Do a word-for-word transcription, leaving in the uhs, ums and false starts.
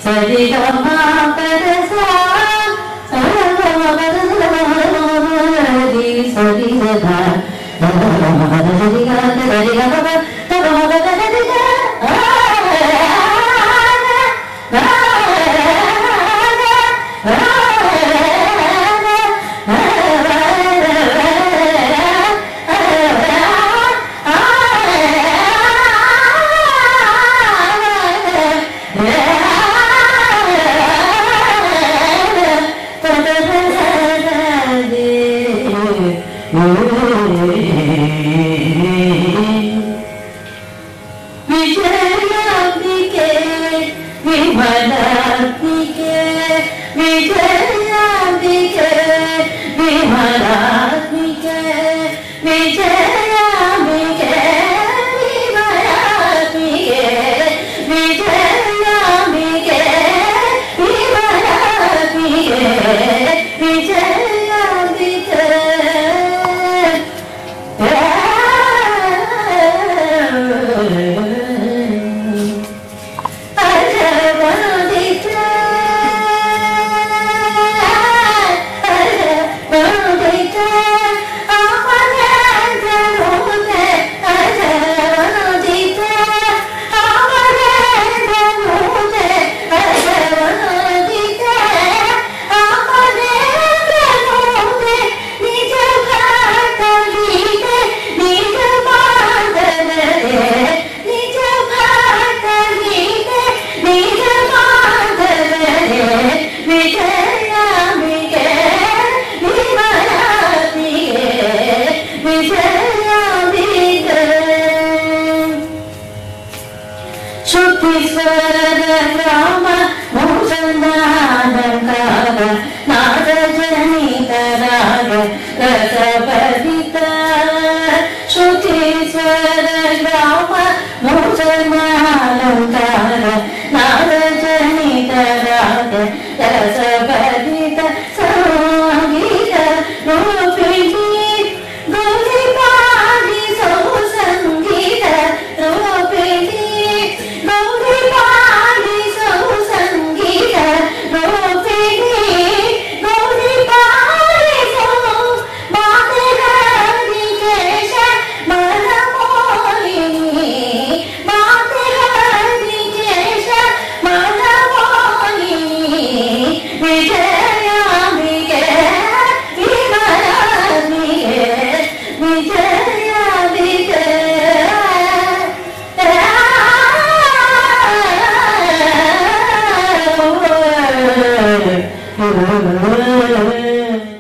ಸರಿ ಗಮ ಪದ ಸಾ ಸರಿ ಗ ಸರಿ ಗ ಸರಿ ಗ ವಿಜಯಾಂಬಿಕೆ ವಿಮಲಾತ್ಮಿಕೆ ವಿಜಯಾಂಬಿಕೆ ವಿಮಲಾತ್ಮಿಕೆ ವಿಜಯಾಂಬಿಕೆ ವಿಮಲಾತ್ಮಿಕೆ ವಿಜಯಾಂಬಿಕೆ ವಿಮಲಾತ್ಮಿಕೆ ವಿಜಯಾಂಬಿಕೆ ರಾಮ ಮೋಸನಾಲಂಕಾರ ನಾದ ಜನಿತ ರಾಗ ರಸಭರಿತ ಶ್ರುತೀಶ್ವರ ರಾಮ ಮೋಸನಾಲಂಕಾರ ನಾದ ಜನಿತ ರಾಗ ರಸಭರಿತ ಸಂಗೀತ ರೂಪಿಣಿ ಗೌರಿ ಪಾದಿಸೋ ಸಂಗೀತ ರೂಪಿಣಿ Oh,